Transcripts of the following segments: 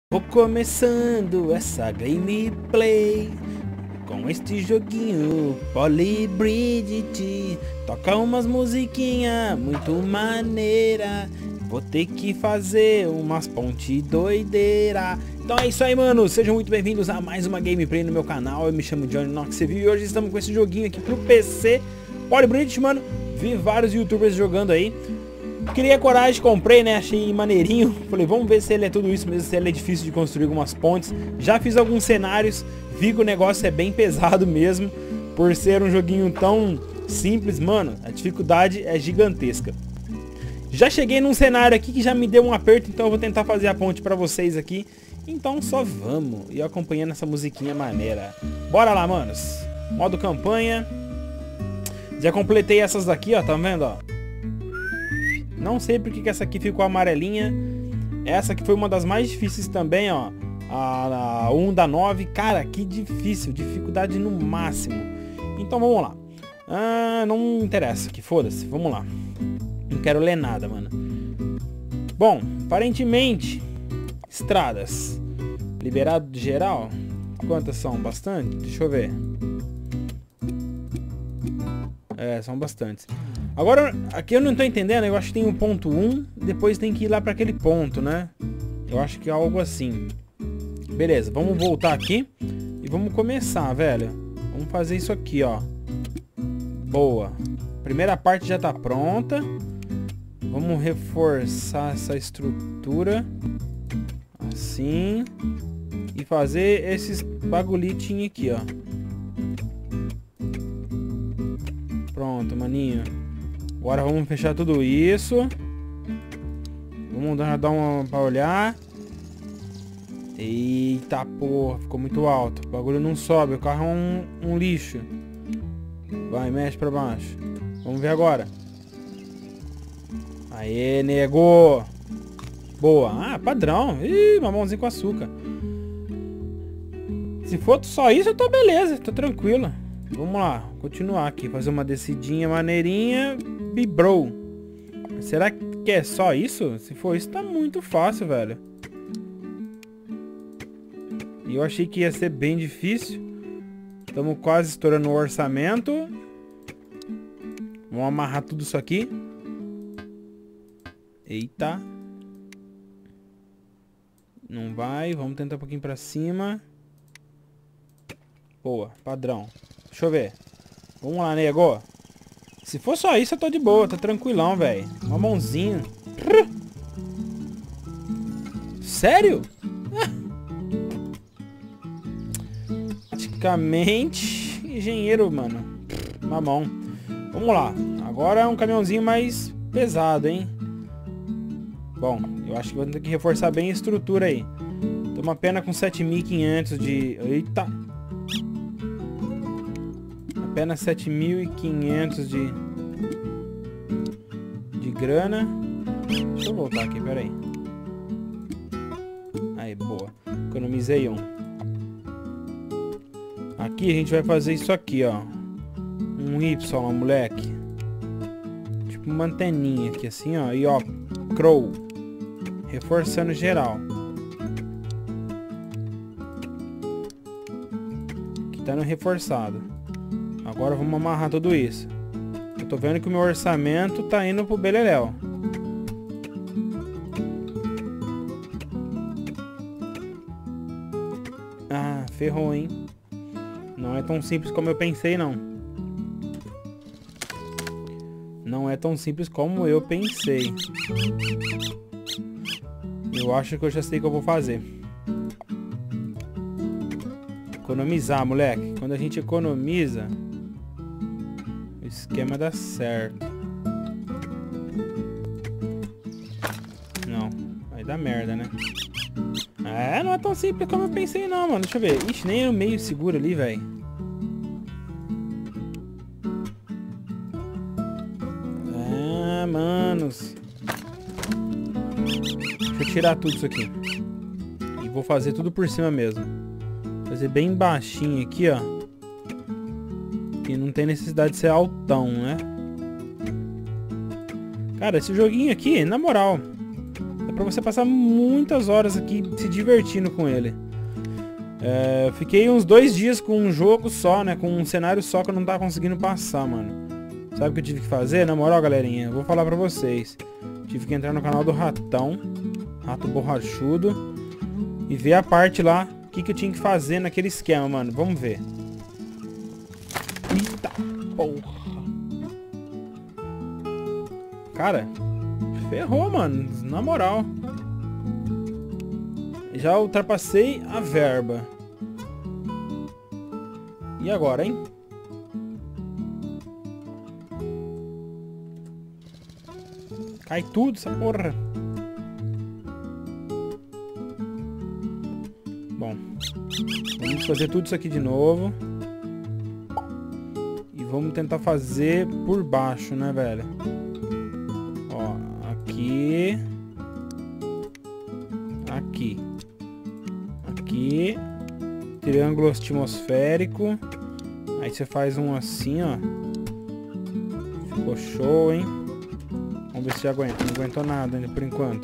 Vou começando essa gameplay com este joguinho Polybridge. Toca umas musiquinhas muito maneira. Vou ter que fazer umas pontes doideira. Então é isso aí, mano. Sejam muito bem-vindos a mais uma gameplay no meu canal. Eu me chamo Johnny Nox e hoje estamos com esse joguinho aqui pro PC Polybridge, mano. Vi vários youtubers jogando aí. Criei a coragem, comprei, né? Achei maneirinho. Falei, vamos ver se ele é tudo isso mesmo, se ele é difícil de construir algumas pontes. Já fiz alguns cenários, vi que o negócio é bem pesado mesmo. Por ser um joguinho tão simples, mano, a dificuldade é gigantesca. Já cheguei num cenário aqui que já me deu um aperto, então eu vou tentar fazer a ponte pra vocês aqui. Então só vamos, e acompanhando essa musiquinha maneira. Bora lá, manos. Modo campanha. Já completei essas daqui, ó, tá vendo, ó? Não sei porque que essa aqui ficou amarelinha. Essa aqui foi uma das mais difíceis também, ó. A 1 da 9. Cara, que difícil. Dificuldade no máximo. Então vamos lá. Não interessa aqui, foda-se. Vamos lá. Não quero ler nada, mano. Bom, aparentemente estradas. Liberado de geral. Quantas são? Bastante? Deixa eu ver. É, são bastantes. Agora, aqui eu não tô entendendo, eu acho que tem um ponto 1, depois tem que ir lá para aquele ponto, né? Eu acho que é algo assim. Beleza, vamos voltar aqui e vamos começar, velho. Vamos fazer isso aqui, ó. Boa. Primeira parte já tá pronta. Vamos reforçar essa estrutura. Assim. E fazer esses bagulhitinhos aqui, ó. Pronto, maninho. Agora vamos fechar tudo isso. Vamos dar uma pra olhar. Eita porra, ficou muito alto. O bagulho não sobe, o carro é um lixo. Vai, mexe pra baixo. Vamos ver agora. Aê, nego. Boa. Ah, padrão. Ih, mamãozinho com açúcar. Se for só isso, eu tô beleza, tô tranquilo. Vamos lá, continuar aqui, fazer uma descidinha maneirinha. Bibrou. Será que é só isso? Se for isso, tá muito fácil, velho. E eu achei que ia ser bem difícil. Estamos quase estourando o orçamento. Vamos amarrar tudo isso aqui. Eita. Não vai, vamos tentar um pouquinho pra cima. Boa, padrão. Deixa eu ver. Vamos lá, nego. Se for só isso, eu tô de boa. Tô tranquilão, velho. Uma mãozinha. Sério? Praticamente engenheiro, mano. Mamão. Vamos lá. Agora é um caminhãozinho mais pesado, hein? Bom, eu acho que vou ter que reforçar bem a estrutura aí. Tô uma pena com 7.500 de... Eita! Apenas 7.500 de grana. Deixa eu voltar aqui, peraí. Aí, boa. Economizei um. Aqui a gente vai fazer isso aqui, ó. Um Y, moleque. Tipo uma anteninha aqui, assim, ó. E ó, crow. Reforçando geral. Aqui tá no reforçado. Agora vamos amarrar tudo isso. Eu tô vendo que o meu orçamento tá indo pro beleléu. Ah, ferrou, hein? Não é tão simples como eu pensei, não. Não é tão simples como eu pensei. Eu acho que eu já sei o que eu vou fazer. Economizar, moleque. Quando a gente economiza... o esquema dá certo. Não, vai dar merda, né? É, não é tão simples como eu pensei não, mano. Deixa eu ver. Ixi, nem no meio seguro ali, velho. Ah, manos. Deixa eu tirar tudo isso aqui. E vou fazer tudo por cima mesmo. Fazer bem baixinho aqui, ó. Que não tem necessidade de ser altão, né? Cara, esse joguinho aqui, na moral, dá pra você passar muitas horas aqui se divertindo com ele. Eu fiquei uns 2 dias com um jogo só, né? Com um cenário só que eu não tava conseguindo passar, mano. Sabe o que eu tive que fazer? Na moral, galerinha, eu vou falar pra vocês. Tive que entrar no canal do Ratão, Rato Borrachudo, e ver a parte lá, o que eu tinha que fazer naquele esquema, mano. Vamos ver. Eita porra. Cara, ferrou, mano. Na moral. Já ultrapassei a verba. E agora, hein? Cai tudo essa porra. Bom, vamos fazer tudo isso aqui de novo. E vamos tentar fazer por baixo, né, velho? Ó, aqui. Aqui. Aqui. Triângulo atmosférico. Aí você faz um assim, ó. Ficou show, hein? Vamos ver se aguenta. Não aguentou nada ainda por enquanto.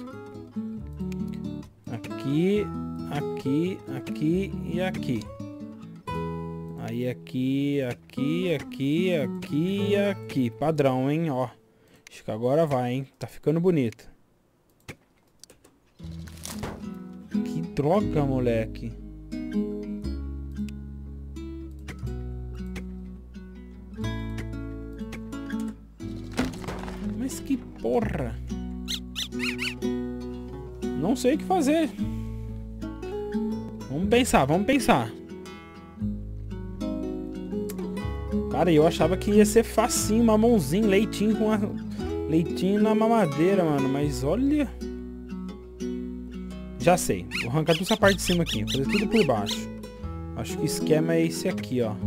Aqui, aqui, aqui e aqui. Aí aqui, aqui, aqui, aqui e aqui. Padrão, hein? Ó. Acho que agora vai, hein? Tá ficando bonito. Que droga, moleque. Mas que porra. Não sei o que fazer. Vamos pensar, vamos pensar. Cara, eu achava que ia ser facinho, mamãozinho, leitinho com a... leitinho na mamadeira, mano. Mas olha... Já sei. Vou arrancar toda essa parte de cima aqui. Fazer tudo por baixo. Acho que o esquema é esse aqui, ó.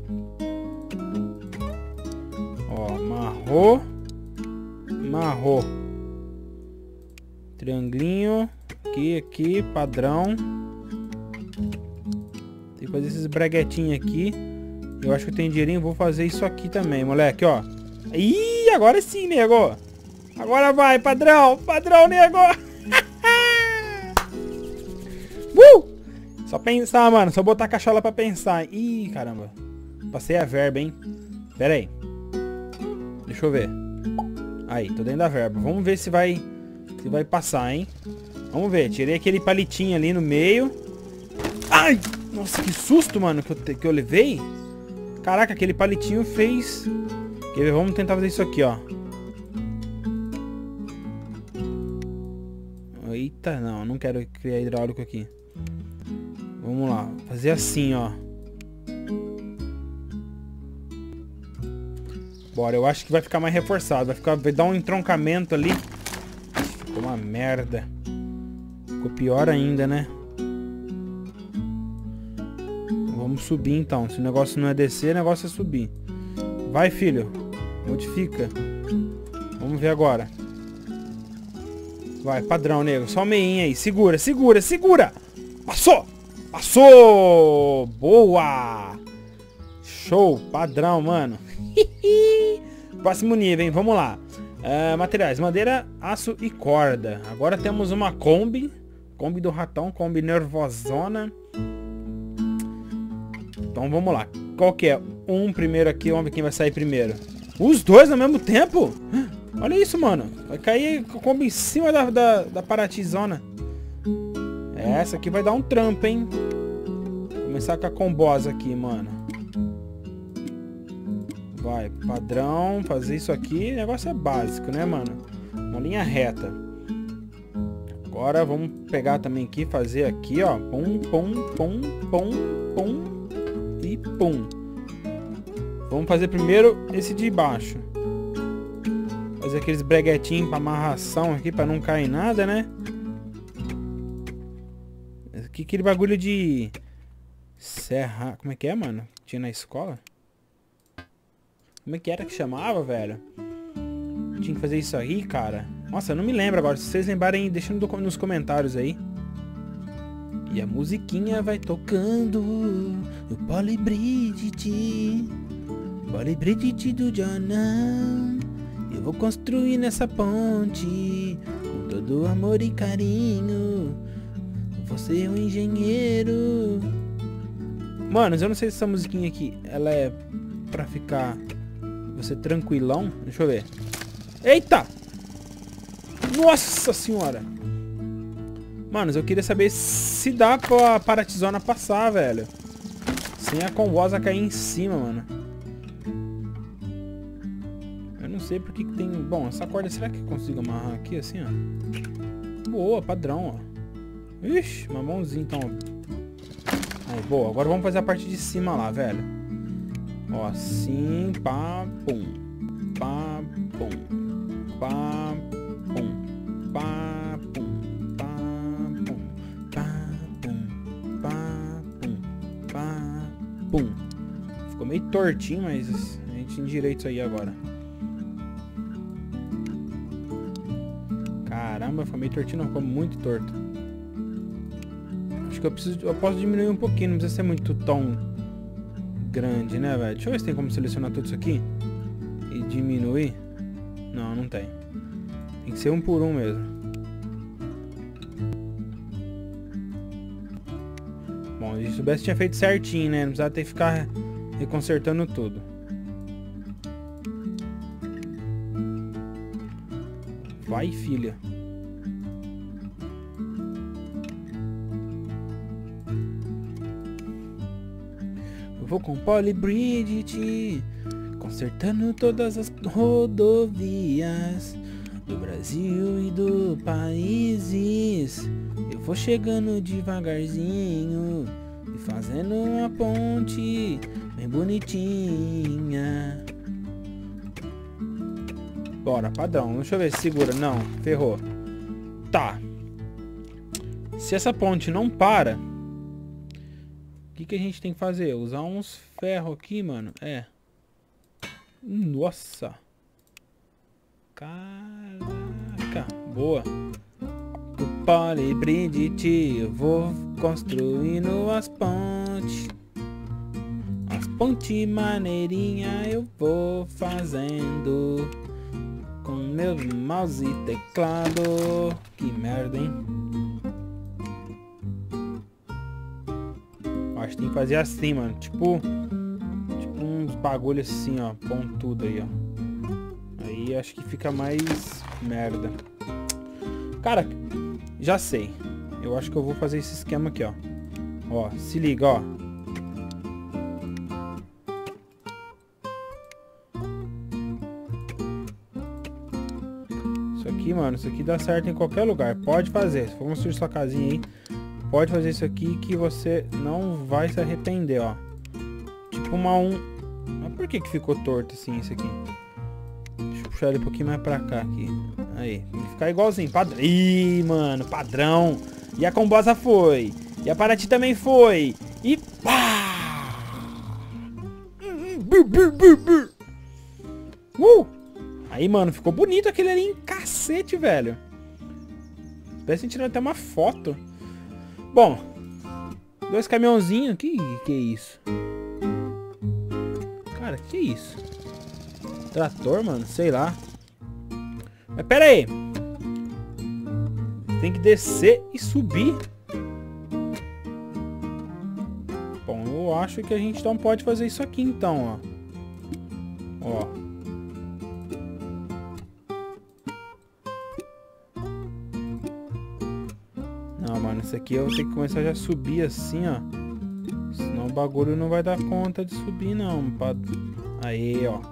Ó, marrou. Marrou. Triangulinho. Aqui, aqui, padrão. Tem que fazer esses braguetinhos aqui. Eu acho que eu tenho dinheirinho, vou fazer isso aqui também, moleque, ó. Ih, agora sim, nego. Agora vai, padrão. Padrão, nego. Só pensar, mano. Só botar a cachola pra pensar. Ih, caramba. Passei a verba, hein. Pera aí. Deixa eu ver. Aí, tô dentro da verba. Vamos ver se vai passar, hein. Vamos ver. Tirei aquele palitinho ali no meio. Ai! Nossa, que susto, mano, que eu levei. Caraca, aquele palitinho fez... Quer ver? Vamos tentar fazer isso aqui, ó. Eita, não quero criar hidráulico aqui. Vamos lá, fazer assim, ó. Bora, eu acho que vai ficar mais reforçado. Vai dar um entroncamento ali. Ficou uma merda. Ficou pior ainda, né? Vamos subir então. Se o negócio não é descer, o negócio é subir. Vai, filho. Modifica. Vamos ver agora. Vai, padrão, nego. Só meinha aí. Segura, segura, segura. Passou. Passou. Boa. Show. Padrão, mano. Próximo nível, hein? Vamos lá. Materiais. Madeira, aço e corda. Agora temos uma Kombi. Kombi do Ratão. Kombi nervosona. Então vamos lá. Qual que é? Primeiro aqui. Vamos ver quem vai sair primeiro. Os dois ao mesmo tempo? Olha isso, mano. Vai cair a Kombi em cima da Paratizona. Essa aqui vai dar um trampo, hein? Vou começar com a combosa aqui, mano. Vai, padrão. Fazer isso aqui. O negócio é básico, né, mano? Uma linha reta. Agora vamos pegar também aqui. Fazer aqui, ó. Pum, pum, pum, pum, pum. E pum. Vamos fazer primeiro esse de baixo. Fazer aqueles breguetinhos pra amarração aqui, pra não cair nada, né? Aqui, aquele bagulho de... serra... Como é que é, mano? Tinha na escola? Como é que era que chamava, velho? Tinha que fazer isso aí, cara. Nossa, eu não me lembro agora. Se vocês lembrarem, deixa nos comentários aí. E a musiquinha vai tocando o Polybridge. Polybridge do Jonão. Eu vou construir nessa ponte com todo amor e carinho. Você é um engenheiro. Mano, eu não sei se essa musiquinha aqui, ela é pra ficar você tranquilão. Deixa eu ver. Eita! Nossa senhora! Mano, eu queria saber se dá pra paratizona passar, velho. Sem a combosa cair em cima, mano. Eu não sei porque que tem... Bom, essa corda, será que eu consigo amarrar aqui assim, ó? Boa, padrão, ó. Ixi, uma mãozinha, então. Aí, boa. Agora vamos fazer a parte de cima lá, velho. Ó, assim, pá, pum. Pá, pum. Pá, pum. Pá, pum. Pá, pum. Pá, pum. Pá, pum. Pá, pum. Ficou meio tortinho, mas a gente endireita isso aí agora. Caramba, ficou meio tortinho, não. Ficou muito torto. Acho que eu posso diminuir um pouquinho, não precisa ser muito tão grande, né, velho? Deixa eu ver se tem como selecionar tudo isso aqui e diminuir. Não, não tem. Tem que ser um por um mesmo. Bom, se soubesse tinha feito certinho, né? Não precisava ter que ficar reconsertando tudo. Vai, filha. Vou com Polybridge, consertando todas as rodovias do Brasil e do países. Eu vou chegando devagarzinho e fazendo uma ponte bem bonitinha. Bora, padrão. Deixa eu ver se segura. Não, ferrou. Tá. Se essa ponte não para... O que a gente tem que fazer? Usar uns ferros aqui, mano. É. Nossa. Caraca. Boa. O Polybridge eu vou construindo as pontes. As pontes maneirinha eu vou fazendo. Com meu mouse e teclado. Que merda, hein? Acho que tem que fazer assim, mano. Tipo uns bagulhos assim, ó. Pontudo aí, ó. Aí acho que fica mais merda. Cara, já sei. Eu acho que eu vou fazer esse esquema aqui, ó. Ó, se liga, ó. Isso aqui, mano. Isso aqui dá certo em qualquer lugar. Pode fazer. Se for construir sua casinha aí, pode fazer isso aqui que você não vai se arrepender, ó. Tipo uma Mas por que ficou torto assim isso aqui? Deixa eu puxar ele um pouquinho mais pra cá aqui. Aí, tem que ficar igualzinho, padrão. Ih, mano, padrão. E a combosa foi. E a Paraty também foi. E pá! Aí, mano, ficou bonito aquele ali em cacete, velho. Parece que tirar até uma foto. Bom, dois caminhãozinhos. Que é isso? Cara, que é isso? Trator, mano? Sei lá. Mas pera aí. Tem que descer e subir. Bom, eu acho que a gente não pode fazer isso aqui então, ó. Ó. Não, mano, isso aqui eu vou ter que começar já a subir assim, ó. Senão o bagulho não vai dar conta de subir, não. Aí, ó.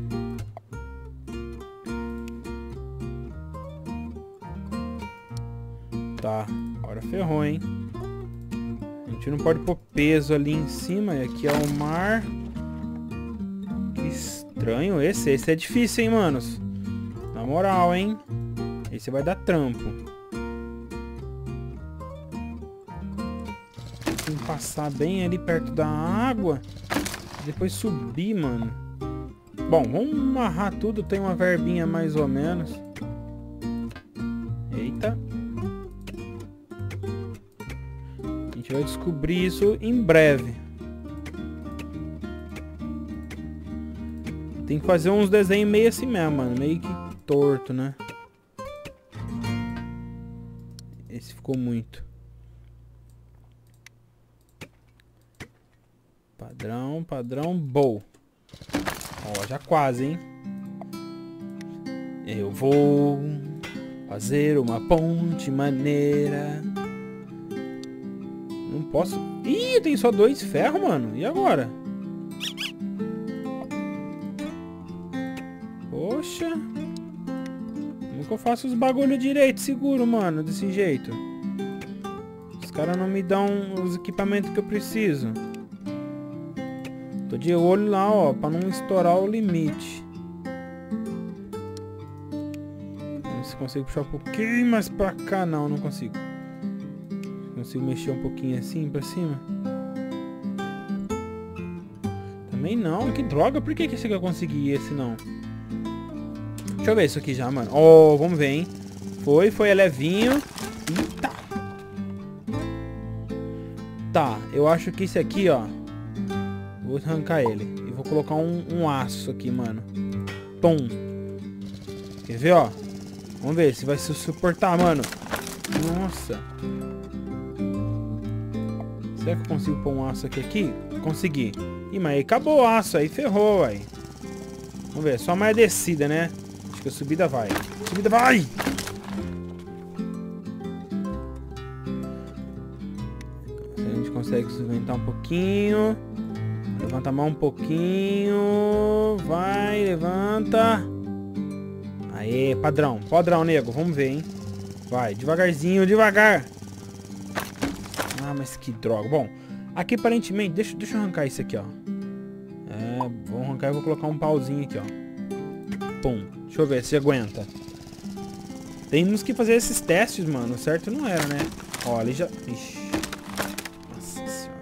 Tá, agora ferrou, hein? A gente não pode pôr peso ali em cima. E aqui é o mar. Que estranho esse. Esse é difícil, hein, manos? Na moral, hein? Esse vai dar trampo. Tem que passar bem ali perto da água. Depois subir, mano. Bom, vamos amarrar tudo. Tem uma verbinha mais ou menos. Eita. A gente vai descobrir isso em breve. Tem que fazer uns desenhos meio assim mesmo, mano. Meio que torto, né? se ficou muito. Padrão, padrão, bow. Ó, já quase, hein? Eu vou fazer uma ponte maneira. Não posso... Ih, eu tenho só 2 ferros, mano. E agora? Poxa. Como que eu faço os bagulho direito, seguro, mano? Desse jeito. Os caras não me dão os equipamentos que eu preciso. Tô de olho lá, ó, pra não estourar o limite. Vamos ver se consigo puxar um pouquinho mais pra cá. Não, não consigo. Consigo mexer um pouquinho assim pra cima. Também não, que droga. Por que esse aqui eu consegui e esse não? Deixa eu ver isso aqui já, mano. Ó, vamos ver, hein. Foi levinho. Eita. Tá, eu acho que esse aqui, ó, vou arrancar ele. E vou colocar um aço aqui, mano. Tom. Quer ver, ó? Vamos ver se vai se suportar, mano. Nossa. Será que eu consigo pôr um aço aqui? Consegui. Ih, mas aí acabou o aço. Aí ferrou, aí. Vamos ver. Só mais descida, né? Acho que a subida vai. Subida vai! A gente consegue sustentar um pouquinho. Levanta a mão um pouquinho. Vai, levanta. Aê, padrão. Padrão, nego. Vamos ver, hein? Vai, devagarzinho, devagar. Ah, mas que droga. Bom, aqui aparentemente... Deixa eu arrancar isso aqui, ó. É, vou arrancar e vou colocar um pauzinho aqui, ó. Pum. Deixa eu ver se aguenta. Temos que fazer esses testes, mano. Certo não era, né? Ó, ali já... Ixi. Nossa senhora.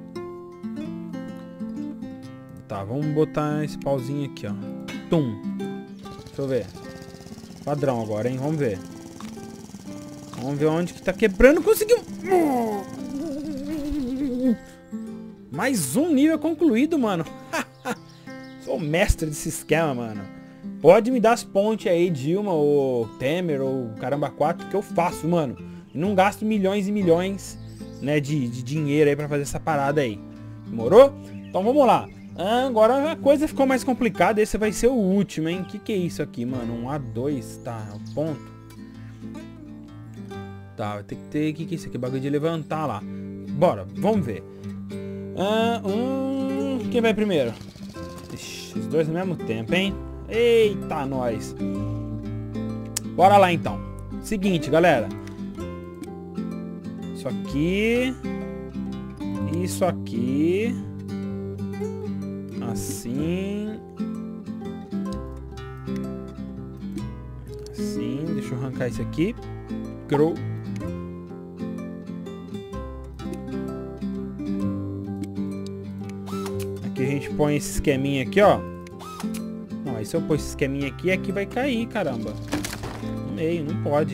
Tá, vamos botar esse pauzinho aqui, ó. Tum. Deixa eu ver. Padrão agora, hein? Vamos ver. Vamos ver onde que tá quebrando. Conseguiu! Mais um nível concluído, mano. Sou o mestre desse esquema, mano. Pode me dar as pontes aí, Dilma, ou Temer, ou Caramba 4, que eu faço, mano. E não gasto milhões e milhões, né, de dinheiro aí pra fazer essa parada aí. Demorou? Então vamos lá. Agora a coisa ficou mais complicada. Esse vai ser o último, hein? Que é isso aqui, mano? Um A2, tá? O ponto. Tá, vai ter que ter... Que é isso aqui? Bagulho de levantar lá. Bora, vamos ver. Quem vai primeiro? Ixi, os dois ao mesmo tempo, hein? Eita, nós. Bora lá, então. Seguinte, galera. Isso aqui. Isso aqui. Assim. Assim. Deixa eu arrancar isso aqui. Grow. Aqui a gente põe esse esqueminha aqui, ó. Não, aí se eu pôr esse esqueminha aqui, aqui vai cair, caramba. No meio, não pode.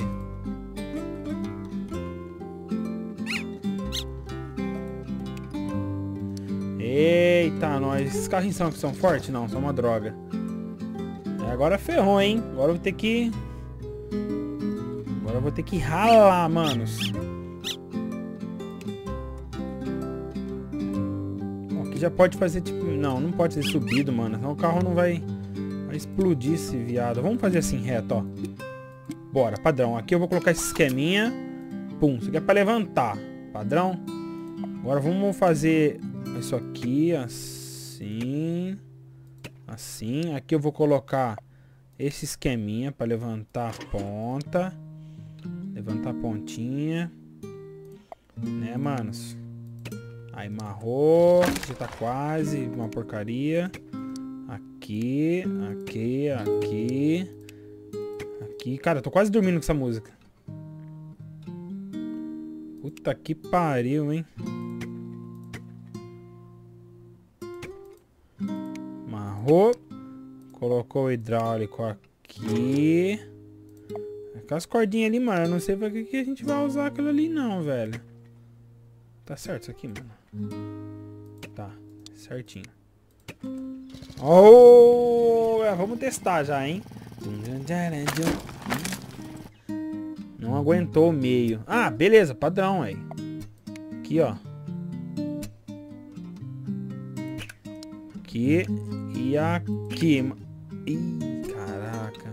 Eita, nós. Esses carrinhos são fortes? Não, são uma droga. Agora ferrou, hein? Agora eu vou ter que... Agora eu vou ter que ralar, manos. Aqui já pode fazer, tipo... Não, não pode ser subido, mano. Senão o carro não vai explodir esse viado. Vamos fazer assim, reto, ó. Bora, padrão. Aqui eu vou colocar esse esqueminha. Pum, isso aqui é pra levantar. Padrão. Agora vamos fazer isso aqui, assim. Assim. Aqui eu vou colocar esse esqueminha pra levantar a ponta. Levantar a pontinha. Né, manos? Aí amarrou. Já tá quase uma porcaria. Aqui, aqui, aqui. Aqui. Cara, eu tô quase dormindo com essa música. Puta que pariu, hein? Amarrou. Colocou o hidráulico aqui. Aquelas cordinhas ali, mano. Eu não sei pra que a gente vai usar aquilo ali não, velho. Tá certo isso aqui, mano? Tá, certinho. Vamos testar já, hein? Não aguentou o meio. Ah, beleza, padrão aí. Aqui, ó. Aqui e aqui. Ih, caraca.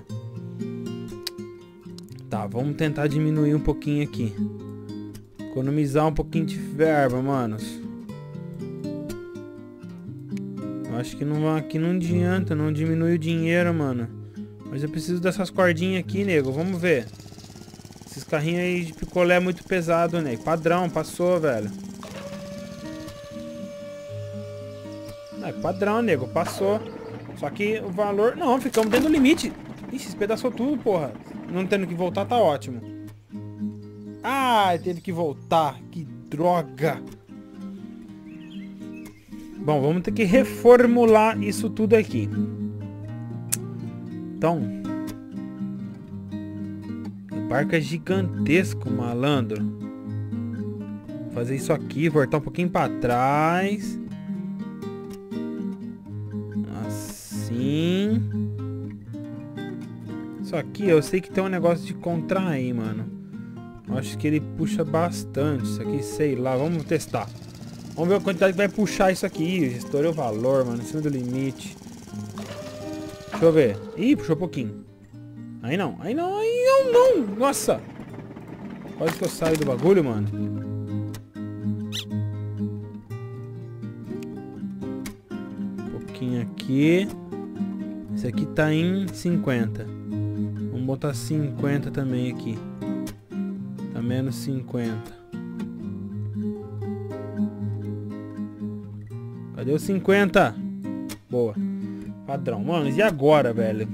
Tá, vamos tentar diminuir um pouquinho aqui. Economizar um pouquinho de verba, manos. Eu acho que não, aqui não adianta, não diminui o dinheiro, mano. Mas eu preciso dessas cordinhas aqui, nego. Vamos ver. Esses carrinhos aí de picolé é muito pesado, nego. Padrão, passou, velho. É padrão, nego, passou. Só que o valor... Não, ficamos dentro do limite. Ixi, espedaçou tudo, porra. Não tendo que voltar, tá ótimo. Ah, teve que voltar. Que droga. Bom, vamos ter que reformular isso tudo aqui. Então... O barco é gigantesco, malandro. Vou fazer isso aqui, voltar um pouquinho pra trás. Assim. Isso aqui, eu sei que tem um negócio de contrair, mano. Eu acho que ele puxa bastante. Isso aqui, sei lá, vamos testar. Vamos ver a quantidade que vai puxar isso aqui. Estourei o valor, mano, em cima do limite. Deixa eu ver. Ih, puxou um pouquinho. Aí não, aí não, aí não, não. Nossa. Quase que eu saio do bagulho, mano. Um pouquinho aqui. Esse aqui tá em 50. Vamos botar 50 também aqui. Tá menos 50. Cadê os 50? Boa. Padrão. Mano, e agora, velho?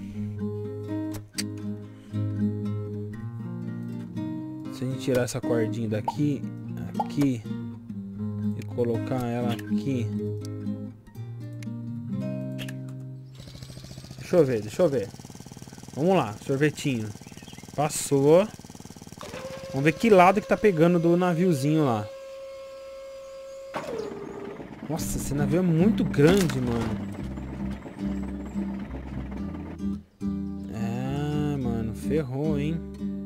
Se a gente tirar essa cordinha daqui, aqui, e colocar ela aqui. Deixa eu ver, deixa eu ver. Vamos lá, sorvetinho. Passou. Vamos ver que lado que tá pegando do naviozinho lá. Nossa, esse navio é muito grande, mano. É, mano, ferrou, hein?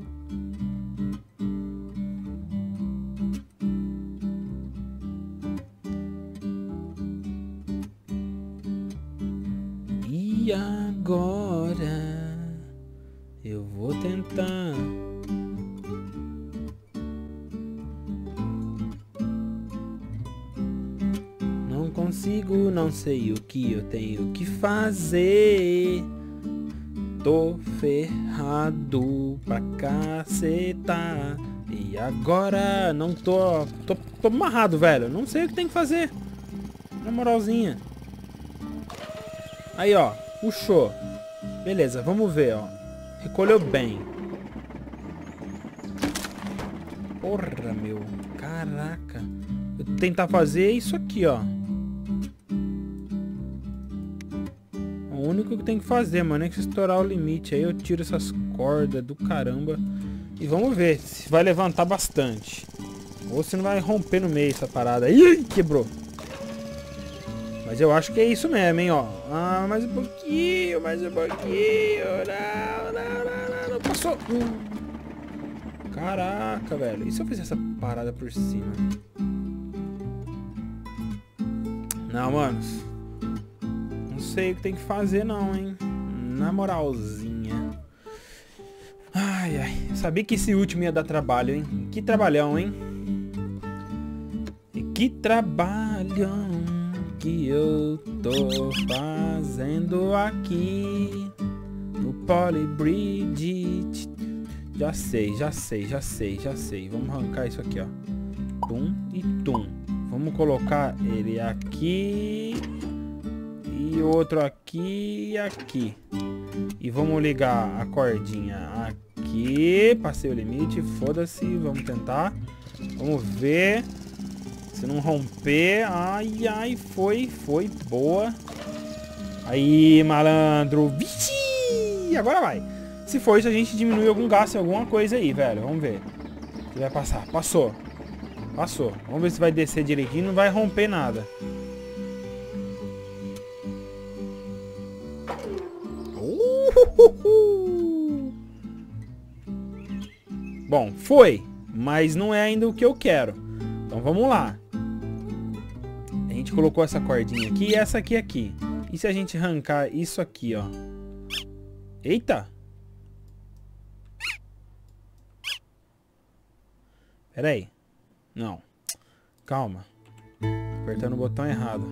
E agora eu vou tentar. Não consigo, não sei o que eu tenho que fazer. Tô ferrado pra cacetar. E agora não tô amarrado, velho. Não sei o que tem que fazer. Na moralzinha. Aí, ó. Puxou. Beleza, vamos ver, ó. Recolheu bem. Porra, meu. Caraca. Eu vou tentar fazer isso aqui, ó. O único que tem que fazer, mano, é que estourar o limite. Aí eu tiro essas cordas do caramba. E vamos ver se vai levantar bastante. Ou se não vai romper no meio essa parada. Ih, quebrou. Mas eu acho que é isso mesmo, hein, ó. Ah, mais um pouquinho, mais um pouquinho. Não. Passou. Caraca, velho. E se eu fizer essa parada por cima? Não, manos. Não sei o que tem que fazer, não, hein. Na moralzinha. Ai, ai. Eu sabia que esse último ia dar trabalho, hein. Que trabalhão, hein. E que trabalhão que eu tô fazendo aqui no Polybridge. Já sei. Vamos arrancar isso aqui, ó. Tum e tum. Vamos colocar ele aqui e outro aqui e aqui. E vamos ligar a cordinha aqui. Passei o limite, foda-se. Vamos tentar. Vamos ver. Se não romper. Ai, foi. Boa. Aí, malandro. Vixe! Agora vai. Se for isso, a gente diminui algum gasto em alguma coisa aí, velho. Vamos ver. Se vai passar. Passou. Vamos ver se vai descer direitinho. Não vai romper nada. Bom, foi. Mas não é ainda o que eu quero. Então vamos lá. A gente colocou essa cordinha aqui e essa aqui. E se a gente arrancar isso aqui, ó? Eita! Pera aí. Não. Calma. Apertando o botão errado.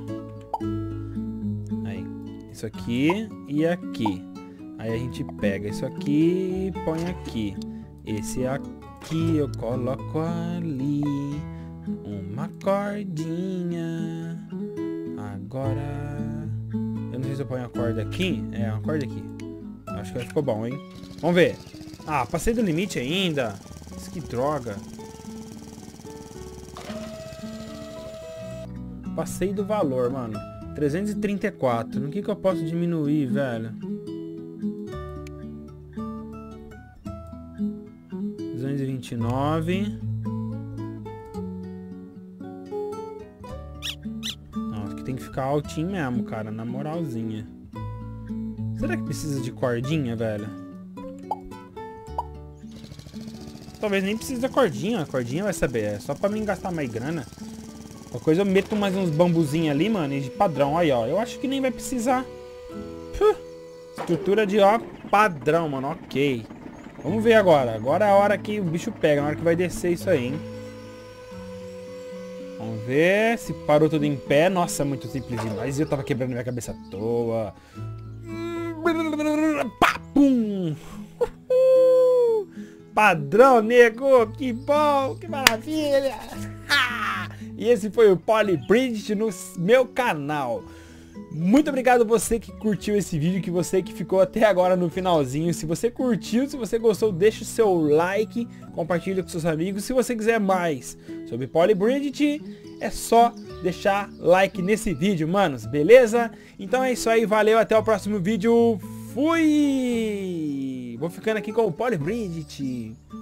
Aí. Isso aqui e aqui. Aí a gente pega isso aqui e põe aqui. Esse aqui eu coloco ali. Uma cordinha. Agora... eu não sei se eu ponho a corda aqui. É, uma corda aqui. Acho que ficou bom, hein? Vamos ver. Ah, passei do limite ainda. Que droga. Passei do valor, mano. 334. No que eu posso diminuir, velho? 229. Nossa, que tem que ficar altinho mesmo, cara. Na moralzinha. Será que precisa de cordinha, velho? Talvez nem precise da cordinha. A cordinha vai saber. É só pra mim gastar mais grana. Qualquer coisa eu meto mais uns bambuzinhos ali, mano. E de padrão. Aí, ó. Eu acho que nem vai precisar. Estrutura de, ó, padrão, mano. Ok. Vamos ver agora. Agora é a hora que o bicho pega. Na hora que vai descer isso aí, hein. Vamos ver se parou tudo em pé. Nossa, muito simples demais. Eu tava quebrando minha cabeça à toa. Papum! Padrão, nego! Que bom! Que maravilha! E esse foi o Polybridge no meu canal. Muito obrigado você que curtiu esse vídeo, que você que ficou até agora no finalzinho. Se você curtiu, se você gostou, deixa o seu like, compartilha com seus amigos. Se você quiser mais sobre Polybridge, é só deixar like nesse vídeo, manos, beleza? Então é isso aí, valeu, até o próximo vídeo. Fui! Vou ficando aqui com o Polybridge.